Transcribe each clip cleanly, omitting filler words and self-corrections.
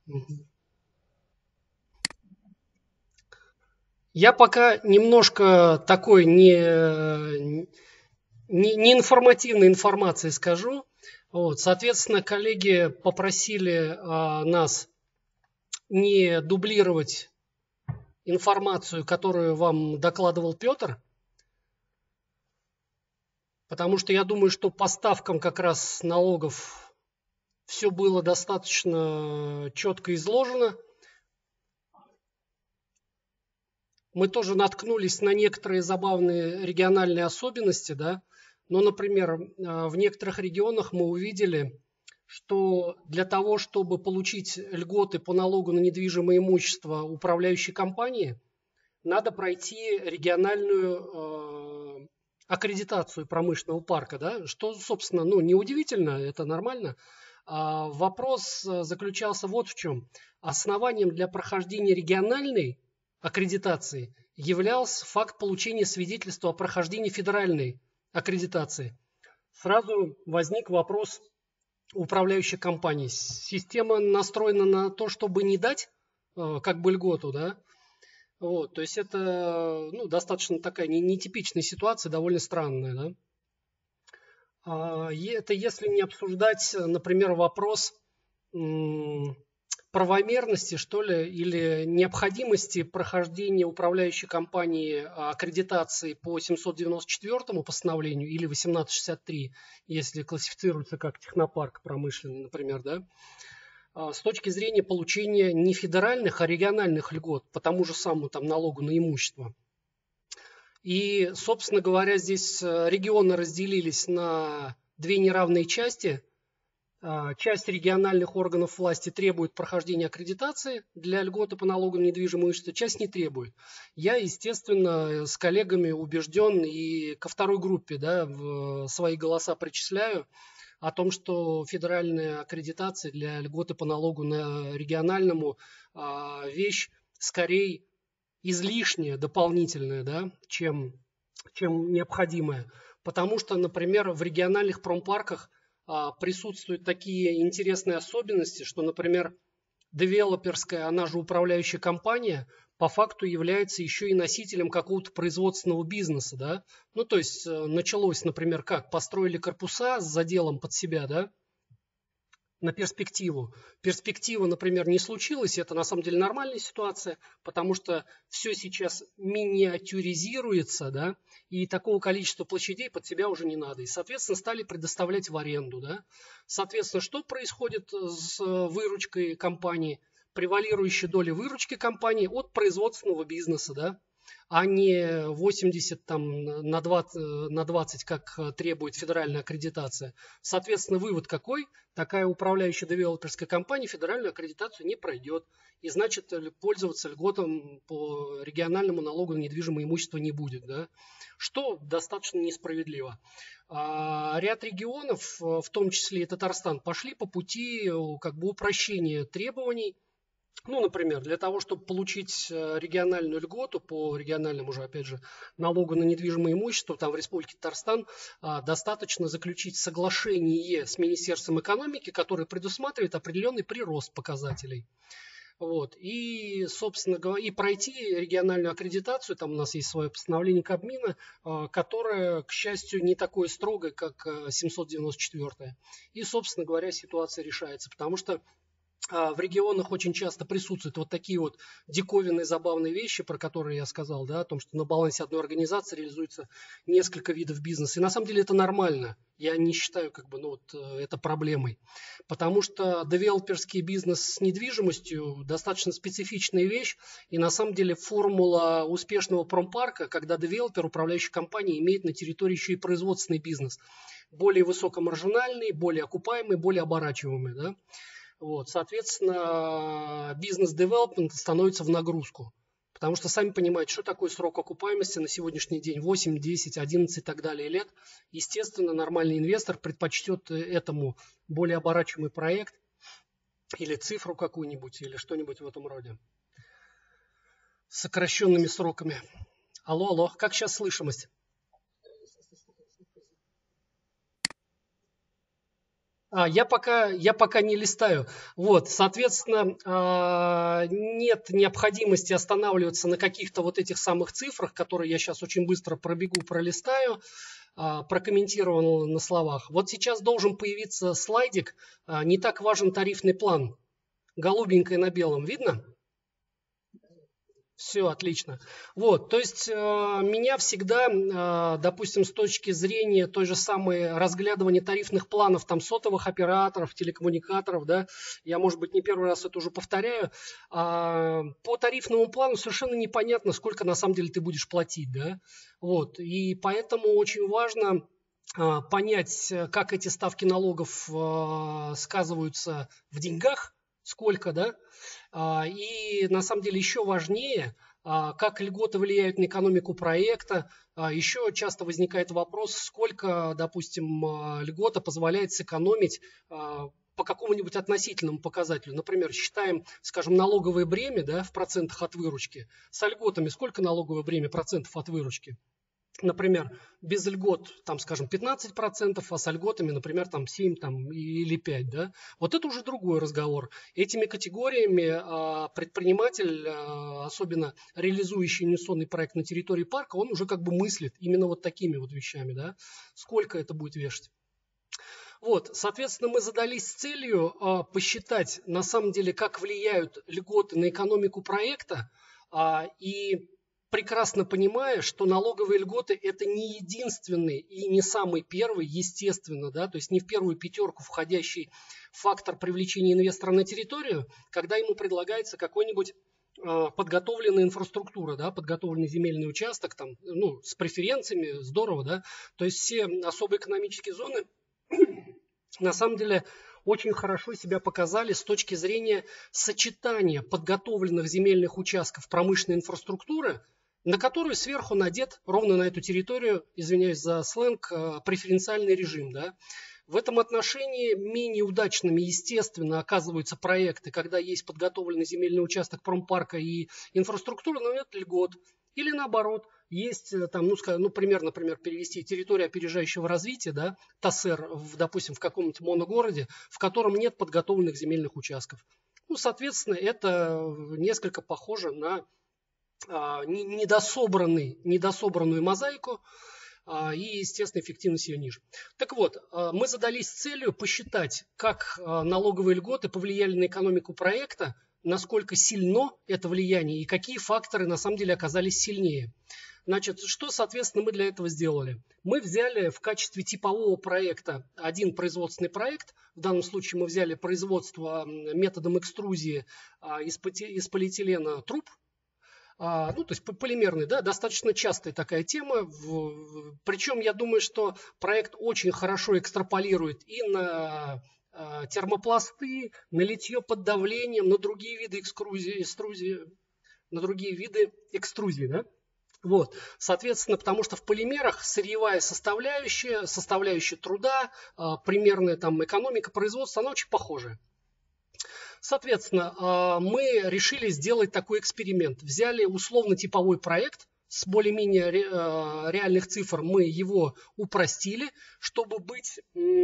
Мгм. Я пока немножко такой не информативной информации скажу. Вот, соответственно, коллеги попросили нас не дублировать информацию, которую вам докладывал Петр, потому что я думаю, что по ставкам как раз налогов все было достаточно четко изложено. Мы тоже наткнулись на некоторые забавные региональные особенности, да. Но, например, в некоторых регионах мы увидели, что для того, чтобы получить льготы по налогу на недвижимое имущество управляющей компании, надо пройти региональную аккредитацию промышленного парка, да, что, собственно, ну, неудивительно, это нормально. Вопрос заключался вот в чем. Основанием для прохождения региональной аккредитации являлся факт получения свидетельства о прохождении федеральной аккредитации. Сразу возник вопрос управляющей компании. Система настроена на то, чтобы не дать как бы льготу, да? Вот, то есть это ну, достаточно такая нетипичная ситуация, довольно странная, да? Это если не обсуждать, например, вопрос правомерности, что ли, или необходимости прохождения управляющей компании аккредитации по 794 постановлению или 1863, если классифицируется как технопарк промышленный, например, да, с точки зрения получения не федеральных, а региональных льгот по тому же самому там, налогу на имущество. И, собственно говоря, здесь регионы разделились на две неравные части. Часть региональных органов власти требует прохождения аккредитации для льготы по налогу на недвижимое имущество, часть не требует. Я, естественно, с коллегами убежден и ко второй группе да, в свои голоса причисляю о том, что федеральная аккредитация для льготы по налогу на региональному вещь скорее излишняя, дополнительная, да, чем необходимая. Потому что, например, в региональных промпарках присутствуют такие интересные особенности, что, например, девелоперская, она же управляющая компания, по факту является еще и носителем какого-то производственного бизнеса, да. Ну, то есть началось, например, как построили корпуса с заделом под себя, да, на перспективу. Перспектива, например, не случилась, это на самом деле нормальная ситуация, потому что все сейчас миниатюризируется, да, и такого количества площадей под себя уже не надо. И, соответственно, стали предоставлять в аренду, да. Соответственно, что происходит с выручкой компании? Превалирующая доля выручки компании от производственного бизнеса, да, а не 80 там, на 20, как требует федеральная аккредитация. Соответственно, вывод какой? Такая управляющая девелоперская компания федеральную аккредитацию не пройдет. И значит, пользоваться льготом по региональному налогу на недвижимое имущество не будет. Да? Что достаточно несправедливо. Ряд регионов, в том числе и Татарстан, пошли по пути как бы упрощения требований. Ну, например, для того, чтобы получить региональную льготу по региональному уже, опять же, налогу на недвижимое имущество, там в Республике Татарстан достаточно заключить соглашение с Министерством экономики, которое предусматривает определенный прирост показателей. Вот. И, собственно говоря, и пройти региональную аккредитацию, там у нас есть свое постановление Кабмина, которое, к счастью, не такое строгое, как 794. И, собственно говоря, ситуация решается, потому что в регионах очень часто присутствуют вот такие вот диковинные, забавные вещи, про которые я сказал, да, о том, что на балансе одной организации реализуется несколько видов бизнеса. И на самом деле это нормально. Я не считаю как бы, ну, вот, это проблемой. Потому что девелоперский бизнес с недвижимостью достаточно специфичная вещь. И на самом деле формула успешного промпарка, когда девелопер, управляющая компания, имеет на территории еще и производственный бизнес. Более высокомаржинальный, более окупаемый, более оборачиваемый. Да? Вот, соответственно, бизнес-девелопмент становится в нагрузку. Потому что сами понимаете, что такое срок окупаемости на сегодняшний день 8, 10, 11 и так далее лет. Естественно, нормальный инвестор предпочтет этому более оборачиваемый проект или цифру какую-нибудь, или что-нибудь в этом роде. С сокращенными сроками. Алло, алло, как сейчас слышимость? Я пока не листаю. Вот, соответственно, нет необходимости останавливаться на каких-то вот этих самых цифрах, которые я сейчас очень быстро пробегу, пролистаю, прокомментировал на словах. Вот сейчас должен появиться слайдик. Не так важен тарифный план. Голубенькое на белом. Видно? Все, отлично. Вот, то есть меня всегда, допустим, с точки зрения той же самой разглядывания тарифных планов там сотовых операторов, телекоммуникаторов, да, я, может быть, не первый раз это уже повторяю, по тарифному плану совершенно непонятно, сколько на самом деле ты будешь платить, да, вот, и поэтому очень важно понять, как эти ставки налогов сказываются в деньгах, сколько, да, и на самом деле еще важнее, как льготы влияют на экономику проекта. Еще часто возникает вопрос, сколько, допустим, льгота позволяет сэкономить по какому-нибудь относительному показателю. Например, считаем, скажем, налоговое бремя, да, в процентах от выручки. С льготами сколько налоговое бремя процентов от выручки? Например, без льгот, там, скажем, 15%, а с льготами, например, там 7 там, или 5%. Да? Вот это уже другой разговор. Этими категориями предприниматель, особенно реализующий инвестиционный проект на территории парка, он уже как бы мыслит именно вот такими вот вещами. Да? Сколько это будет вешать? Вот, соответственно, мы задались целью посчитать, на самом деле, как влияют льготы на экономику проекта, и прекрасно понимая, что налоговые льготы это не единственный и не самый первый, естественно, да, то есть не в первую пятерку входящий фактор привлечения инвестора на территорию, когда ему предлагается какой-нибудь подготовленная инфраструктура, да, подготовленный земельный участок, там, ну, с преференциями, здорово, да, то есть все особые экономические зоны на самом деле очень хорошо себя показали с точки зрения сочетания подготовленных земельных участков промышленной инфраструктуры, на которую сверху надет ровно на эту территорию, извиняюсь за сленг, преференциальный режим. Да. В этом отношении менее удачными, естественно, оказываются проекты, когда есть подготовленный земельный участок промпарка и инфраструктура, но нет льгот. Или наоборот, есть там, например, перевести территорию опережающего развития, да, ТАСЭР, допустим, в каком-нибудь моногороде, в котором нет подготовленных земельных участков. Ну, соответственно, это несколько похоже на недособранную мозаику, и, естественно, эффективность ее ниже. Так вот, мы задались целью посчитать, как налоговые льготы повлияли на экономику проекта, насколько сильно это влияние и какие факторы на самом деле оказались сильнее. Значит, что, соответственно, мы для этого сделали? Мы взяли в качестве типового проекта один производственный проект. В данном случае мы взяли производство методом экструзии из полиэтилена труб. Ну, то есть полимерный, да, достаточно частая такая тема. Причем я думаю, что проект очень хорошо экстраполирует и на термопласты, на литье под давлением, на другие виды экструзии, на другие виды экструзии, да. Вот, соответственно, потому что в полимерах сырьевая составляющая труда, примерная там экономика производства, она очень похожая. Соответственно, мы решили сделать такой эксперимент. Взяли условно-типовой проект с более-менее реальных цифр, мы его упростили, чтобы быть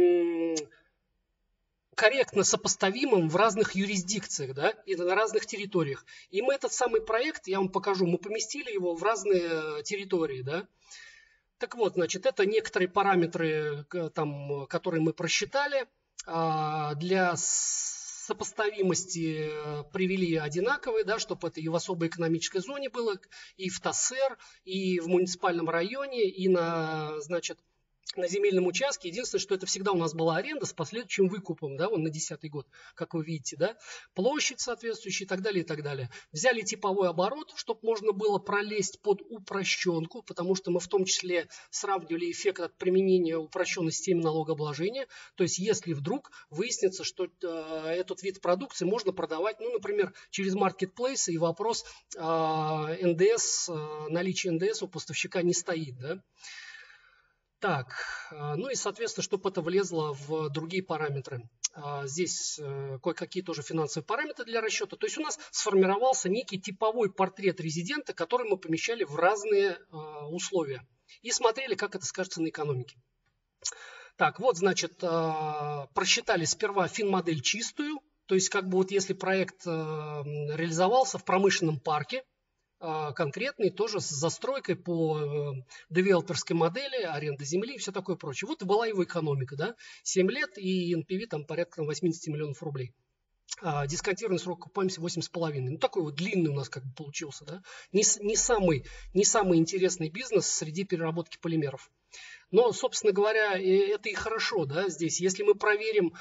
корректно сопоставимым в разных юрисдикциях, да, и на разных территориях. И мы этот самый проект, я вам покажу, мы поместили его в разные территории, да. Так вот, значит, это некоторые параметры, там, которые мы просчитали. Для сопоставимости привели одинаковые, да, чтобы это и в особой экономической зоне было, и в ТАСЭР, и в муниципальном районе, и на, значит, на земельном участке. Единственное, что это всегда у нас была аренда с последующим выкупом, да, вон на 10-й год, как вы видите, да, площадь соответствующая и так далее, и так далее. Взяли типовой оборот, чтобы можно было пролезть под упрощенку, потому что мы в том числе сравнивали эффект от применения упрощенной системы налогообложения. То есть, если вдруг выяснится, что этот вид продукции можно продавать, ну, например, через маркетплейсы, и вопрос НДС, наличие НДС у поставщика не стоит, да. Так, ну и, соответственно, чтобы это влезло в другие параметры. Здесь кое-какие тоже финансовые параметры для расчета. То есть у нас сформировался некий типовой портрет резидента, который мы помещали в разные условия. И смотрели, как это скажется на экономике. Так, вот, значит, просчитали сперва финмодель чистую, то есть как бы вот если проект реализовался в промышленном парке, конкретный, тоже с застройкой по девелоперской модели, аренда земли и все такое прочее. Вот и была его экономика, да, 7 лет и NPV там порядка 80 миллионов рублей. Дисконтированный срок окупаемости 8,5. Ну, такой вот длинный у нас как бы получился, да. Не самый интересный бизнес среди переработки полимеров. Но, собственно говоря, это и хорошо, да, здесь. Если мы проверим,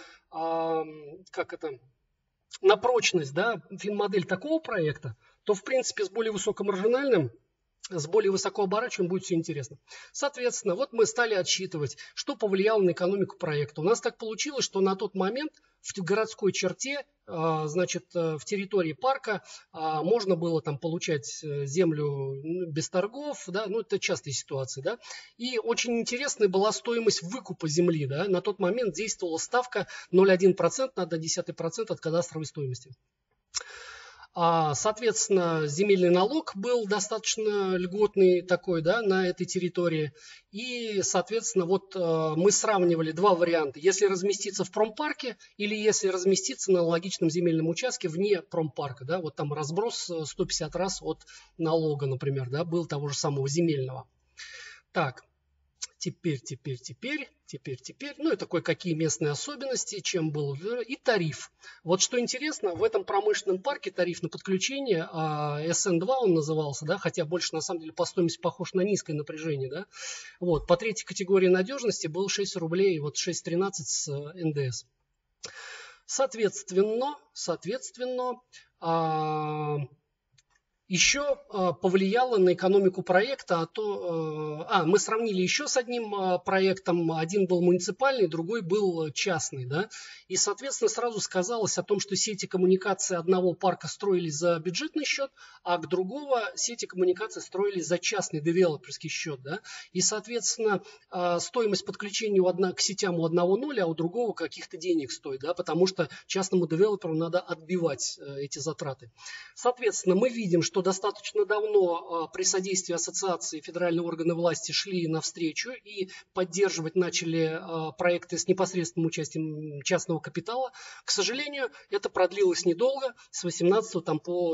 на прочность, да, финмодель такого проекта, то, в принципе, с более высокомаржинальным, с более высокооборачиваемым будет все интересно. Соответственно, вот мы стали отсчитывать, что повлияло на экономику проекта. У нас так получилось, что на тот момент в городской черте, значит, в территории парка можно было там получать землю без торгов, да, ну это частые ситуации, да. И очень интересная была стоимость выкупа земли, да. На тот момент действовала ставка 0,1% на 0,1% от кадастровой стоимости. Соответственно, земельный налог был достаточно льготный такой, да, на этой территории. И, соответственно, вот мы сравнивали два варианта. Если разместиться в промпарке или если разместиться на аналогичном земельном участке вне промпарка. Да, вот там разброс 150 раз от налога, например, да, был того же самого земельного. Так. Теперь, ну и такой, какие местные особенности, чем был, и тариф. Вот что интересно, в этом промышленном парке тариф на подключение, SN2 он назывался, да, хотя больше на самом деле по стоимости похож на низкое напряжение, да. Вот, по третьей категории надежности был 6 рублей, вот 6,13 с НДС. Соответственно, еще повлияло на экономику проекта, мы сравнили еще с одним проектом, один был муниципальный, другой был частный, да, и, соответственно, сразу сказалось о том, что сети коммуникации одного парка строились за бюджетный счет, а к другого сети коммуникации строились за частный девелоперский счет, да, и, соответственно, стоимость подключения к сетям у одного 0, а у другого каких-то денег стоит, да, потому что частному девелоперу надо отбивать эти затраты. Соответственно, мы видим, что достаточно давно при содействии ассоциации федеральные органы власти шли навстречу и поддерживать начали проекты с непосредственным участием частного капитала. К сожалению, это продлилось недолго, с 18 там, по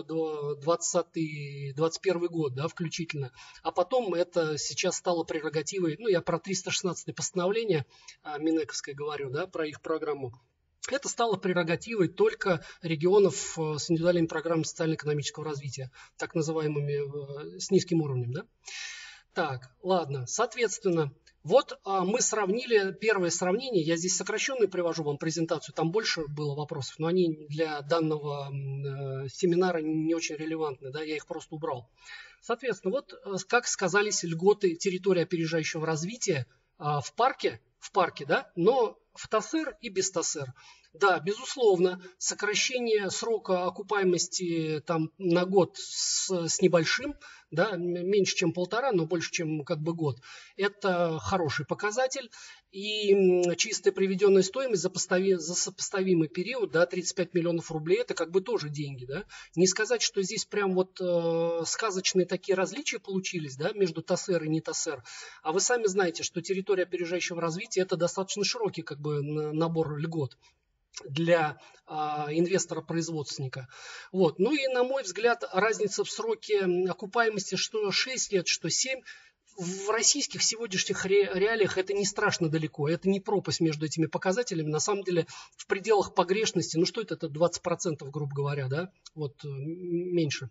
2021 год, да, включительно. А потом это сейчас стало прерогативой, ну я про 316 постановление Минэковское говорю, да, про их программу. Это стало прерогативой только регионов с индивидуальными программами социально-экономического развития, так называемыми с низким уровнем. Да? Так, ладно, соответственно, вот мы сравнили, первое сравнение, я здесь сокращенную привожу вам презентацию, там больше было вопросов, но они для данного семинара не очень релевантны, да, я их просто убрал. Соответственно, вот как сказались льготы территории опережающего развития в парке, да, но в ТАСЭР и без ТАСЭР. Да, безусловно, сокращение срока окупаемости там на год с небольшим, да, меньше, чем 1,5, но больше, чем как бы год. Это хороший показатель. И чистая приведенная стоимость за сопоставимый период, да, 35 миллионов рублей, это как бы тоже деньги. Да. Не сказать, что здесь прям вот сказочные такие различия получились, да, между ТАСЭР и не ТАСЭР. А вы сами знаете, что территория опережающего развития это достаточно широкий как бы набор льгот для инвестора-производственника. Вот. Ну и, на мой взгляд, разница в сроке окупаемости, что 6 лет, что 7, в российских сегодняшних реалиях это не страшно далеко. Это не пропасть между этими показателями. На самом деле, в пределах погрешности, ну что это 20%, грубо говоря, да? Вот меньше.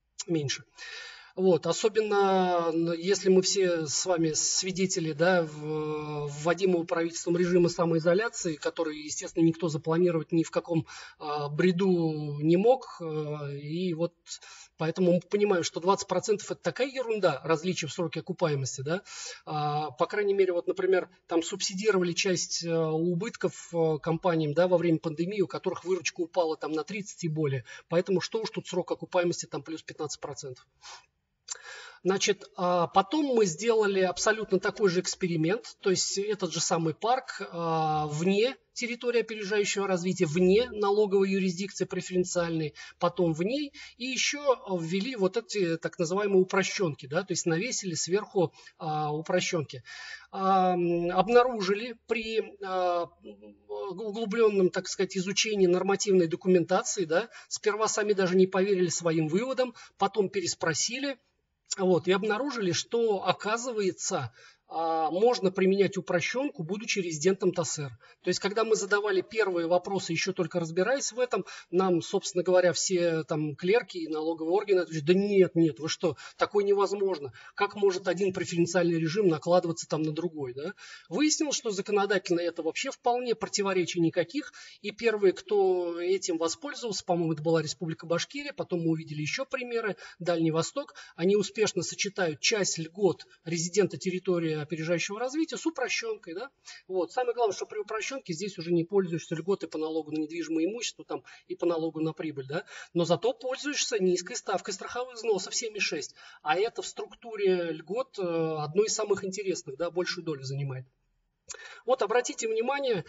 Вот, особенно если мы все с вами свидетели, да, вводимого правительством режима самоизоляции, который, естественно, никто запланировать ни в каком бреду не мог. И вот поэтому мы понимаем, что 20% это такая ерунда, различия в сроке окупаемости. Да? По крайней мере, вот, например, там субсидировали часть убытков компаниям, да, во время пандемии, у которых выручка упала там, на 30 и более. Поэтому что уж тут срок окупаемости там плюс 15%. Значит, потом мы сделали абсолютно такой же эксперимент, то есть этот же самый парк вне территории опережающего развития, вне налоговой юрисдикции преференциальной, потом в ней, и еще ввели вот эти так называемые упрощенки, да, то есть навесили сверху упрощенки. Обнаружили при углубленном, так сказать, изучении нормативной документации, да, сперва сами даже не поверили своим выводам, потом переспросили, вот, и обнаружили, что, оказывается, можно применять упрощенку, будучи резидентом ТАСЭР. То есть, когда мы задавали первые вопросы, еще только разбираясь в этом, нам, собственно говоря, все там клерки и налоговые органы отвечают: да нет, вы что, такое невозможно. Как может один преференциальный режим накладываться там на другой? Да? Выяснилось, что законодательно это вообще вполне противоречий никаких. И первые, кто этим воспользовался, по-моему, это была Республика Башкирия, потом мы увидели еще примеры, Дальний Восток, они успешно сочетают часть льгот резидента территории опережающего развития с упрощенкой. Да? Вот. Самое главное, что при упрощенке здесь уже не пользуешься льготой по налогу на недвижимое имущество там, и по налогу на прибыль. Да? Но зато пользуешься низкой ставкой страховых взносов 7,6. А это в структуре льгот одно из самых интересных, да, большую долю занимает. Вот обратите внимание,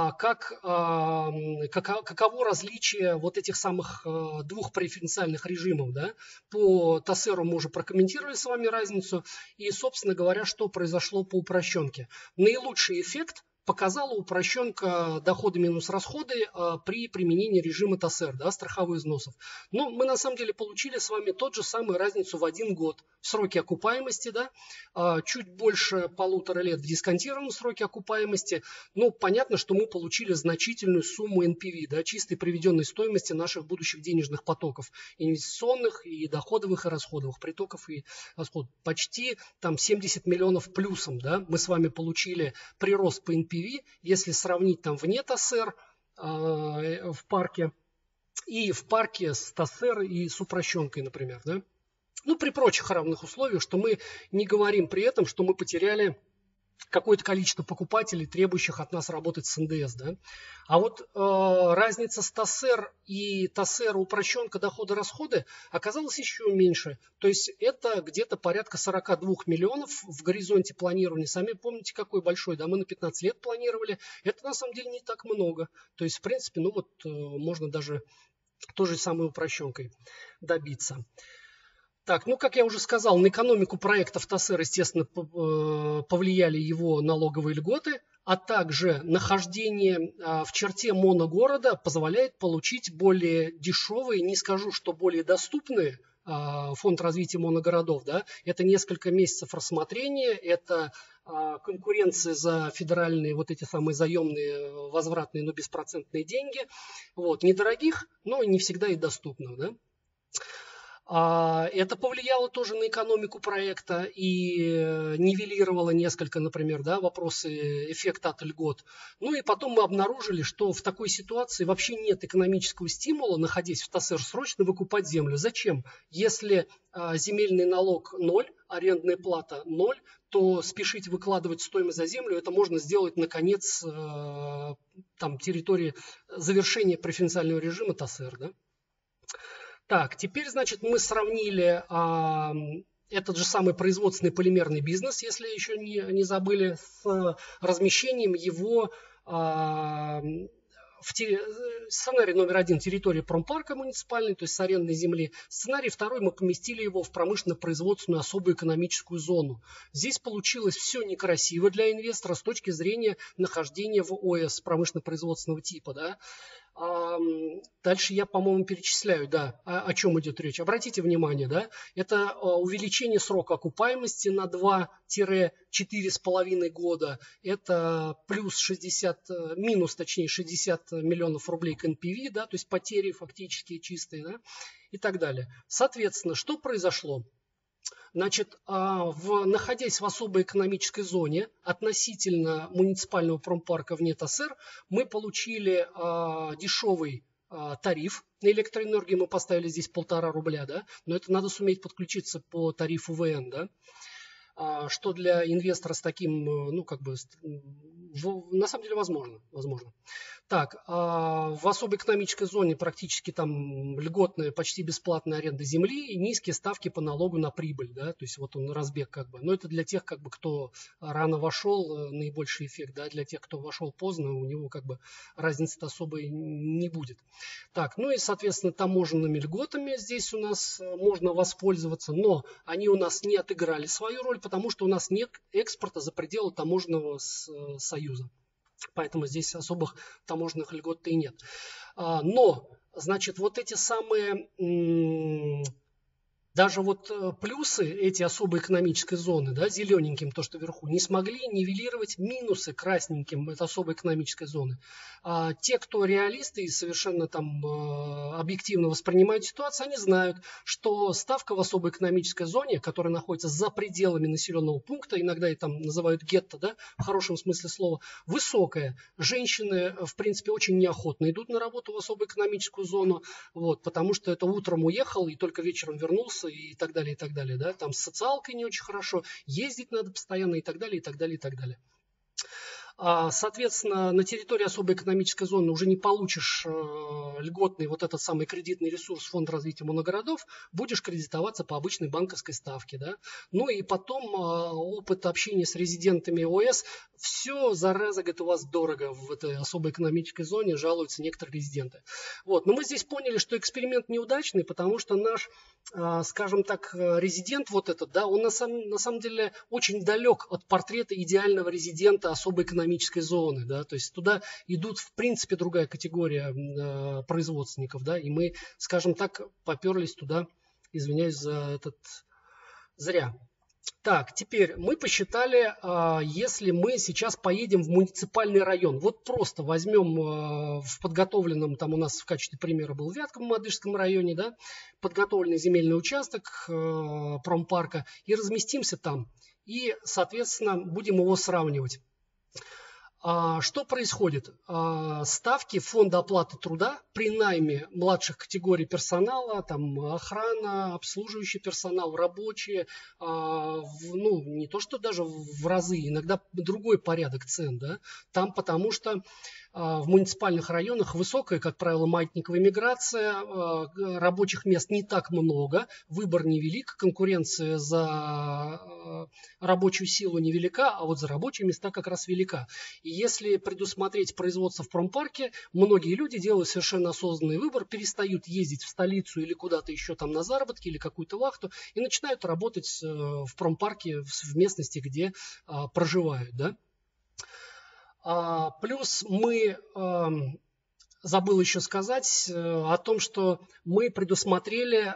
каково различие вот этих самых двух преференциальных режимов. Да? По ТАСЭРу мы уже прокомментировали с вами разницу. И, собственно говоря, что произошло по упрощенке. Наилучший эффект показала упрощенка доходы минус расходы при применении режима ТАСЭР, да, страховых взносов. Но мы на самом деле получили с вами тот же самый разницу в 1 год. В сроке окупаемости, да, чуть больше 1,5 лет в дисконтированном сроке окупаемости. Ну, понятно, что мы получили значительную сумму NPV, да, чистой приведенной стоимости наших будущих денежных потоков. Инвестиционных, и доходовых, и расходовых, притоков и расходов. Почти там 70 миллионов плюсом, да, мы с вами получили прирост по NPV, если сравнить там вне ТАСЭР в парке и в парке с ТАСЭР и с упрощенкой, например. Да? Ну, при прочих равных условиях, что мы не говорим при этом, что мы потеряли какое-то количество покупателей, требующих от нас работать с НДС. Да? А вот разница с ТАСЭР и ТАСЭР упрощенка доходы-расходы оказалась еще меньше. То есть это где-то порядка 42 миллионов в горизонте планирования. Сами помните, какой большой, да, мы на 15 лет планировали. Это на самом деле не так много. То есть, в принципе, ну вот можно даже той же самой упрощенкой добиться. Так, ну, как я уже сказал, на экономику проектов ТАСЭР, естественно, повлияли его налоговые льготы, а также нахождение в черте моногорода позволяет получить более дешевые, не скажу, что более доступные, фонд развития моногородов. Да? Это несколько месяцев рассмотрения, это конкуренция за федеральные вот эти самые заемные, возвратные, но беспроцентные деньги. Вот, недорогих, но не всегда и доступных. Да? Это повлияло тоже на экономику проекта и нивелировало несколько, например, да, вопросы эффекта от льгот. Ну и потом мы обнаружили, что в такой ситуации вообще нет экономического стимула, находясь в ТАСЭР, срочно выкупать землю. Зачем? Если земельный налог 0, арендная плата 0, то спешить выкладывать стоимость за землю, это можно сделать на конец там, территории завершения преференциального режима ТАСЭР. Да? Так, теперь, значит, мы сравнили этот же самый производственный полимерный бизнес, если еще не забыли, с размещением его в сценарий номер 1 территории промпарка муниципальной, то есть с арендной земли. Сценарий 2 мы поместили его в промышленно-производственную особую экономическую зону. Здесь получилось все некрасиво для инвестора с точки зрения нахождения в ОС промышленно-производственного типа. Да? Дальше я, по-моему, перечисляю, да, о чем идет речь. Обратите внимание, да, это увеличение срока окупаемости на 2-4,5 года. Это плюс 60, минус, точнее, 60 миллионов рублей к NPV, да, то есть потери фактически чистые, да, и так далее. Соответственно, что произошло? Значит, находясь в особой экономической зоне относительно муниципального промпарка вне ТАСЭР, мы получили дешевый тариф на электроэнергию. Мы поставили здесь 1,5 рубля, да? Но это надо суметь подключиться по тарифу ВН, да? Что для инвестора с таким, ну, как бы, на самом деле возможно. Так, в особой экономической зоне практически там льготная, почти бесплатная аренда земли и низкие ставки по налогу на прибыль, да, то есть вот он разбег как бы. Но это для тех, как бы, кто рано вошел, наибольший эффект, да, для тех, кто вошел поздно, у него как бы разницы-то особой не будет. Так, ну и, соответственно, таможенными льготами здесь у нас можно воспользоваться, но они у нас не отыграли свою роль, потому что у нас нет экспорта за пределы таможенного союза. Поэтому здесь особых таможенных льгот-то и нет. Но, значит, вот эти самые, даже вот плюсы эти особой экономической зоны, да, зелененьким, то, что вверху, не смогли нивелировать минусы красненьким этой особой экономической зоны. Те, кто реалисты и совершенно там объективно воспринимают ситуацию, они знают, что ставка в особой экономической зоне, которая находится за пределами населенного пункта, иногда и там называют гетто, да, в хорошем смысле слова, высокая. Женщины, в принципе, очень неохотно идут на работу в особую экономическую зону, вот, потому что это утром уехал и только вечером вернулся, и так далее, да, там с социалкой не очень хорошо, ездить надо постоянно и так далее, и так далее, и так далее. Соответственно, на территории особой экономической зоны уже не получишь льготный вот этот самый кредитный ресурс Фонда развития моногородов, будешь кредитоваться по обычной банковской ставке. Да? Ну и потом опыт общения с резидентами ОС, все, зараза, говорит, у вас дорого в этой особой экономической зоне, жалуются некоторые резиденты. Вот. Но мы здесь поняли, что эксперимент неудачный, потому что наш, скажем так, резидент вот этот, да, он на самом деле очень далек от портрета идеального резидента особой экономической зоны, да, то есть туда идут в принципе другая категория производственников, да, и мы, скажем так, поперлись туда, извиняюсь за этот, зря. Так, теперь мы посчитали, если мы сейчас поедем в муниципальный район, вот просто возьмем в подготовленном, там у нас в качестве примера был в Вятково-Мадыжском районе, да, подготовленный земельный участок промпарка, и разместимся там, и, соответственно, будем его сравнивать. Что происходит? Ставки фонда оплаты труда при найме младших категорий персонала, там охрана, обслуживающий персонал, рабочие, ну не то что даже в разы, иногда другой порядок цен, да, там потому что в муниципальных районах высокая, как правило, маятниковая миграция, рабочих мест не так много, выбор невелик, конкуренция за рабочую силу невелика, а вот за рабочие места как раз велика. И если предусмотреть производство в промпарке, многие люди делают совершенно осознанный выбор, перестают ездить в столицу или куда-то еще там на заработки или какую-то вахту и начинают работать в промпарке в местности, где проживают, да. Плюс мы, забыл еще сказать о том, что мы предусмотрели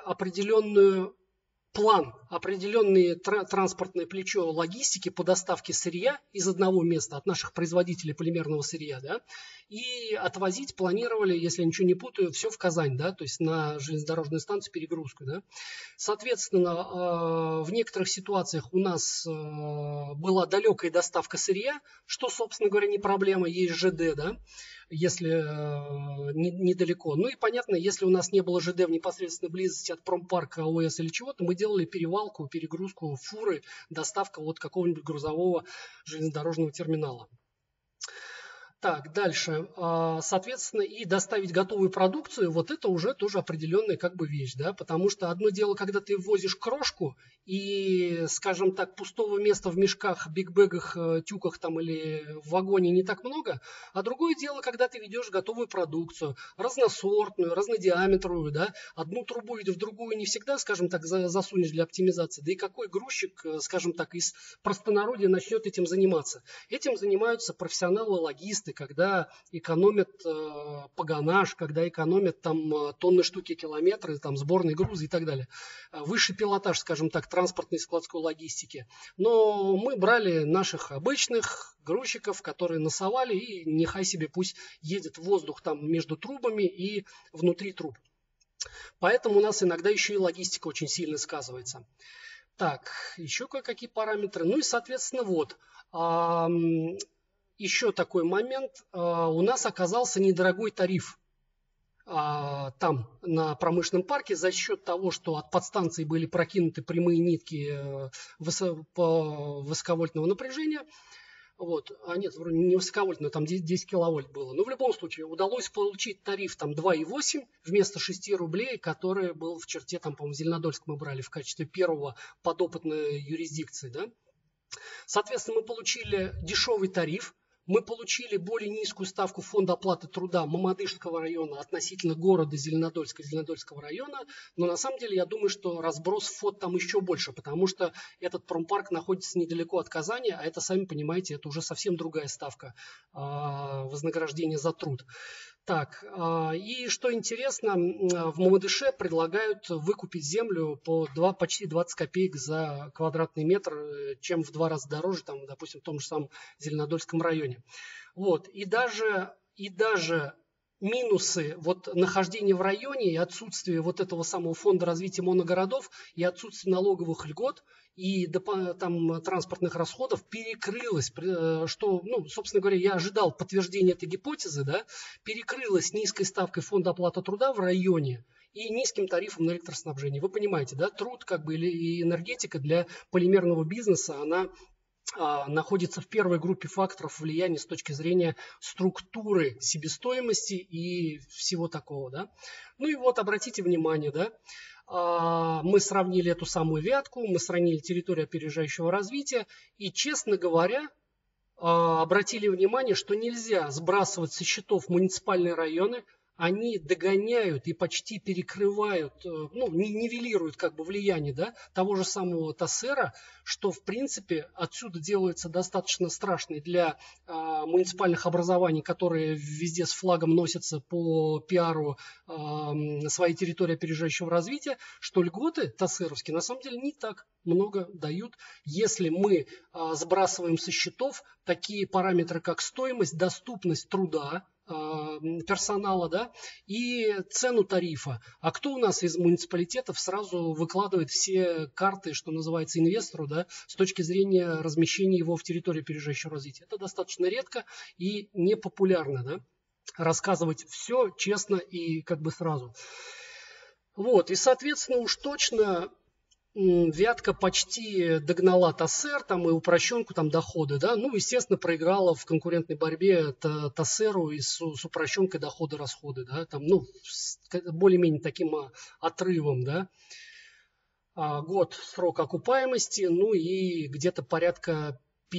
определенное транспортное плечо логистики по доставке сырья из одного места от наших производителей полимерного сырья, да, и отвозить планировали, если я ничего не путаю, все в Казань, да, то есть на железнодорожную станцию перегрузку, да. Соответственно, в некоторых ситуациях у нас была далекая доставка сырья, что, собственно говоря, не проблема, есть ЖД, да, если недалеко. Ну и понятно, если у нас не было ЖД в непосредственной близости от промпарка, ОС или чего-то, мы делали перевалку, перегрузку фуры, доставка вот какого-нибудь грузового железнодорожного терминала. Так, дальше. Соответственно, и доставить готовую продукцию, вот это уже тоже определенная как бы вещь, да, потому что одно дело, когда ты возишь крошку и, скажем так, пустого места в мешках, бигбэгах, тюках там или в вагоне не так много, а другое дело, когда ты ведешь готовую продукцию, разносортную, разнодиаметровую, да, одну трубу в другую не всегда, скажем так, засунешь для оптимизации, да и какой грузчик, скажем так, из простонародья начнет этим заниматься? Этим занимаются профессионалы-логисты, когда экономят погонаж, когда экономят там тонны, штуки, километры, там сборные грузы и так далее. Высший пилотаж, скажем так, транспортной и складской логистики. Но мы брали наших обычных грузчиков, которые носовали, и нехай себе пусть едет воздух там между трубами и внутри труб. Поэтому у нас иногда еще и логистика очень сильно сказывается. Так, еще кое-какие параметры. Ну и, соответственно, вот. Еще такой момент, у нас оказался недорогой тариф там, на промышленном парке, за счет того, что от подстанции были прокинуты прямые нитки высоковольтного напряжения. Вот, нет, вроде не высоковольтное, там 10 киловольт было. Но в любом случае удалось получить тариф там 2,8 вместо 6 рублей, который был в черте, там, по-моему, Зеленодольск мы брали в качестве первого подопытной юрисдикции, да. Соответственно, мы получили дешевый тариф, мы получили более низкую ставку фонда оплаты труда Мамадышского района относительно города Зеленодольска и Зеленодольского района. Но на самом деле я думаю, что разброс ФОД там еще больше, потому что этот промпарк находится недалеко от Казани, а это, сами понимаете, это уже совсем другая ставка вознаграждения за труд. Так, и что интересно, в Мамадыше предлагают выкупить землю по почти 20 копеек за квадратный метр, чем в 2 раза дороже, там, допустим, в том же самом Зеленодольском районе. Вот, и даже минусы вот нахождения в районе и отсутствие вот этого самого фонда развития моногородов и отсутствие налоговых льгот и там транспортных расходов перекрылось, что, ну, собственно говоря, я ожидал подтверждения этой гипотезы, да, перекрылось низкой ставкой фонда оплаты труда в районе и низким тарифом на электроснабжение. Вы понимаете, да, труд как бы и энергетика для полимерного бизнеса, она находится в первой группе факторов влияния с точки зрения структуры себестоимости и всего такого, да. Ну и вот обратите внимание, да, мы сравнили эту самую Вятку, мы сравнили территорию опережающего развития и, честно говоря, обратили внимание, что нельзя сбрасывать со счетов муниципальные районы. Они догоняют и почти перекрывают, ну, нивелируют как бы влияние, да, того же самого ТАСЭРа, что в принципе отсюда делается достаточно страшный для муниципальных образований, которые везде с флагом носятся по пиару своей территории опережающего развития, что льготы ТАСЭРовские на самом деле не так много дают, если мы сбрасываем со счетов такие параметры, как стоимость, доступность труда, персонала, да, и цену тарифа. А кто у нас из муниципалитетов сразу выкладывает все карты, что называется, инвестору, да, с точки зрения размещения его в территории опережающего развития? Это достаточно редко и непопулярно, да, рассказывать все честно и как бы сразу. Вот, и, соответственно, уж точно Вятка почти догнала ТАСЭР, там и упрощенку, там доходы, да, ну, естественно, проиграла в конкурентной борьбе ТАСЭРу и с упрощенкой доходы-расходы, да, там, ну, с более-менее таким отрывом, да, год срок окупаемости, ну, и где-то порядка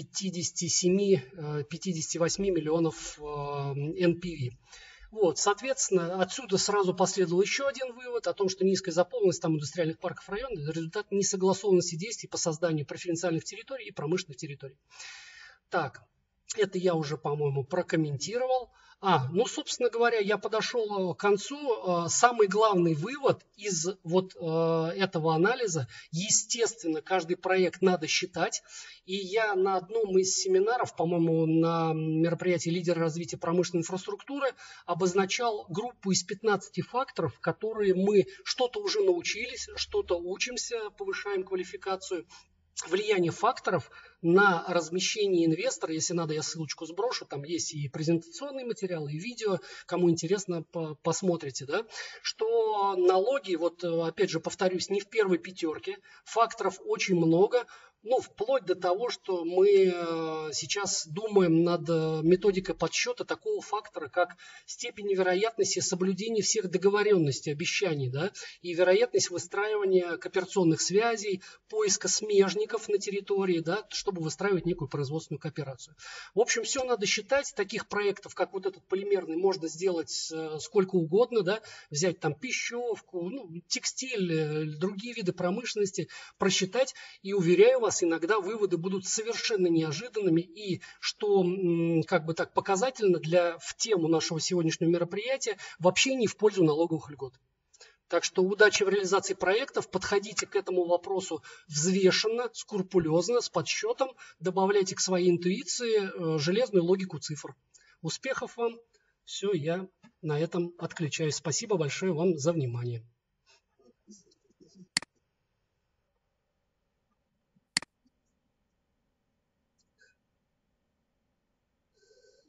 57-58 миллионов NPV. Вот, соответственно, отсюда сразу последовал еще один вывод о том, что низкая заполненность там индустриальных парков района – это результат несогласованности действий по созданию преференциальных территорий и промышленных территорий. Так, это я уже, по-моему, прокомментировал. Ну, собственно говоря, я подошел к концу. Самый главный вывод из вот этого анализа, естественно, каждый проект надо считать. И я на одном из семинаров, по-моему, на мероприятии «Лидеры развития промышленной инфраструктуры» обозначал группу из 15 факторов, которые мы что-то уже научились, что-то учимся, повышаем квалификацию. Влияние факторов на размещение инвестора, если надо, я ссылочку сброшу, там есть и презентационные материалы, и видео, кому интересно, посмотрите, да, что налоги, вот опять же повторюсь, не в первой пятерке, факторов очень много, ну, вплоть до того, что мы сейчас думаем над методикой подсчета такого фактора, как степень вероятности соблюдения всех договоренностей, обещаний, да, и вероятность выстраивания кооперационных связей, поиска смежников на территории, да, чтобы выстраивать некую производственную кооперацию. В общем, все надо считать. Таких проектов, как вот этот полимерный, можно сделать сколько угодно, да, взять там пищевку, ну, текстиль, другие виды промышленности, просчитать, и уверяю вас, иногда выводы будут совершенно неожиданными и, что как бы так показательно в тему нашего сегодняшнего мероприятия, вообще не в пользу налоговых льгот. Так что удачи в реализации проектов, подходите к этому вопросу взвешенно, скрупулезно, с подсчетом, добавляйте к своей интуиции железную логику цифр. Успехов вам! Все, я на этом отключаюсь. Спасибо большое вам за внимание.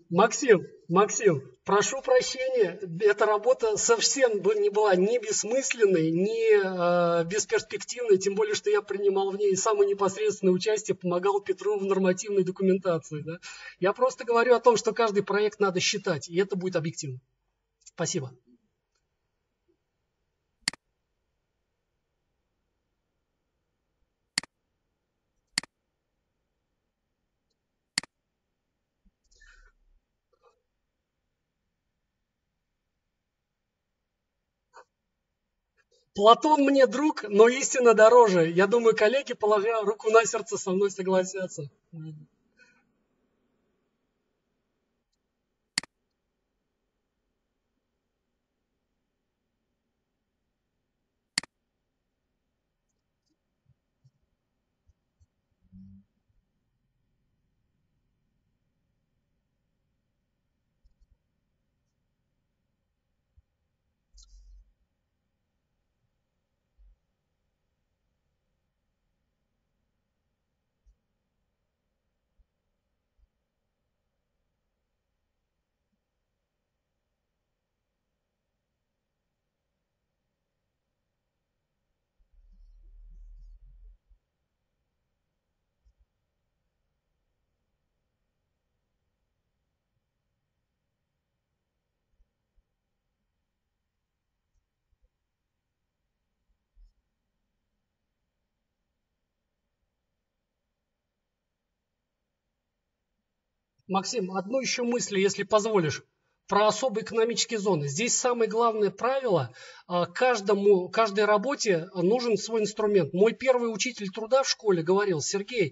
Максим, прошу прощения, эта работа совсем не была ни бессмысленной, ни бесперспективной, тем более, что я принимал в ней самое непосредственное участие, помогал Петру в нормативной документации. Да? Я просто говорю о том, что каждый проект надо считать, и это будет объективно. Спасибо. Платон мне друг, но истина дороже. Я думаю, коллеги, положа руку на сердце, со мной согласятся. Максим, одну еще мысль, если позволишь, про особые экономические зоны. Здесь самое главное правило, каждой работе нужен свой инструмент. Мой первый учитель труда в школе говорил: Сергей,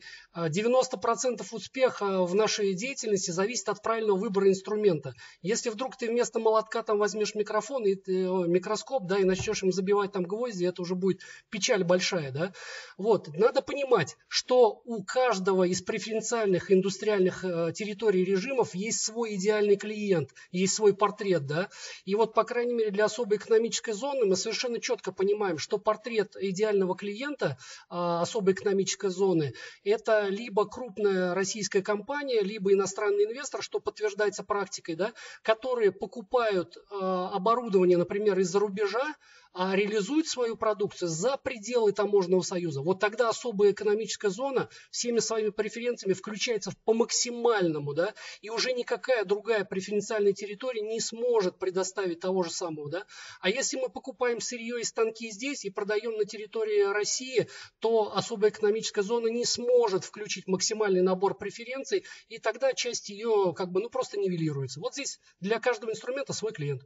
90% успеха в нашей деятельности зависит от правильного выбора инструмента. Если вдруг ты вместо молотка там возьмешь микрофон и микроскоп, да, и начнешь им забивать там гвозди, это уже будет печаль большая, да. Вот, надо понимать, что у каждого из преференциальных индустриальных территорий режимов есть свой идеальный клиент, есть свой портрет, да. И вот, по крайней мере, для особой экономической зоны мы совершенно четко понимаем, что портрет идеального клиента особой экономической зоны – это либо крупная российская компания, либо иностранный инвестор, что подтверждается практикой, да, которые покупают оборудование, например, из-за рубежа, а реализует свою продукцию за пределы таможенного союза. Вот тогда особая экономическая зона всеми своими преференциями включается по максимальному, да, и уже никакая другая преференциальная территория не сможет предоставить того же самого, да. А если мы покупаем сырье и станки здесь и продаем на территории России, то особая экономическая зона не сможет включить максимальный набор преференций, и тогда часть ее как бы, ну, просто нивелируется. Вот здесь для каждого инструмента свой клиент.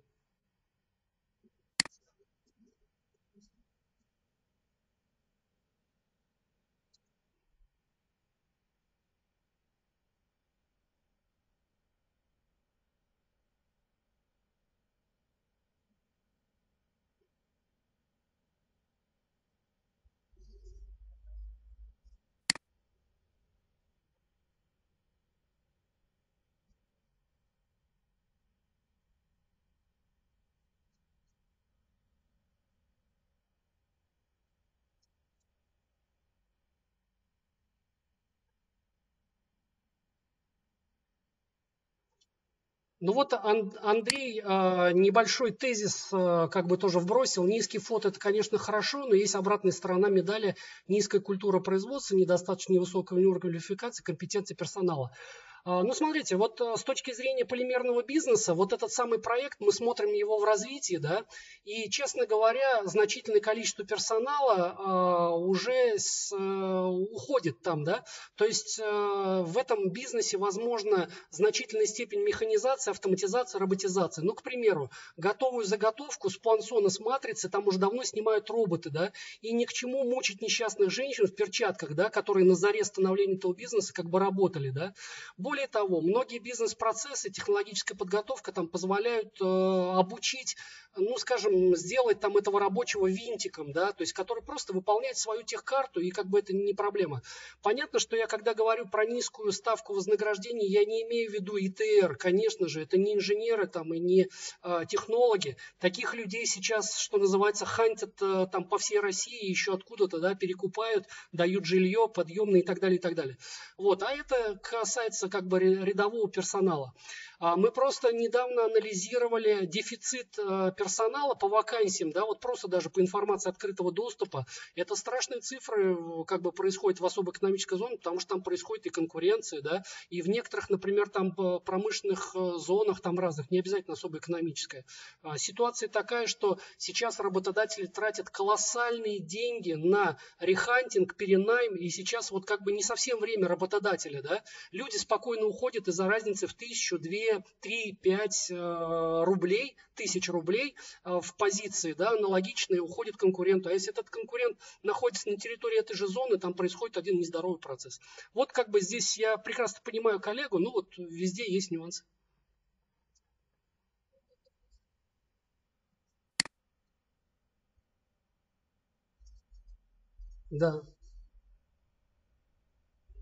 Ну вот Андрей небольшой тезис как бы тоже вбросил. Низкий ФОТ это, конечно, хорошо, но есть обратная сторона медали: низкая культура производства, недостаточно невысокого уровня квалификации, компетенции персонала. Ну, смотрите, вот с точки зрения полимерного бизнеса, вот этот самый проект, мы смотрим его в развитии, да, и, честно говоря, значительное количество персонала уже уходит там, да, то есть в этом бизнесе возможна значительная степень механизации, автоматизации, роботизации. Ну, к примеру, готовую заготовку с пуансона, с матрицы там уже давно снимают роботы, да, и ни к чему мучить несчастных женщин в перчатках, да, которые на заре становления этого бизнеса как бы работали, да. Более того, многие бизнес-процессы, технологическая подготовка там позволяют обучить, ну, скажем, сделать там этого рабочего винтиком, да, то есть который просто выполняет свою техкарту, и как бы это не проблема. Понятно, что я когда говорю про низкую ставку вознаграждения, я не имею в виду ИТР, конечно же, это не инженеры там и не технологи. Таких людей сейчас, что называется, хантят там по всей России, еще откуда-то, да, перекупают, дают жилье, подъемные и так далее, и так далее. Вот, а это касается как бы рядового персонала. Мы просто недавно анализировали дефицит персонала по вакансиям, да, вот просто даже по информации открытого доступа. Это страшные цифры, как бы происходят в особой экономической зоне, потому что там происходит и конкуренция, да, и в некоторых, например, там промышленных зонах, там разных, не обязательно особо экономическая. Ситуация такая, что сейчас работодатели тратят колоссальные деньги на рехантинг, перенайм, и сейчас вот как бы не совсем время работодателя, да, люди спокойно уходят из-за разницы в 1000, 2, 3, 5 рублей, тысяч рублей в позиции, да, аналогичные уходит конкуренту. А если этот конкурент находится на территории этой же зоны, там происходит один нездоровый процесс. Вот как бы здесь я прекрасно понимаю коллегу, ну вот везде есть нюансы. Да.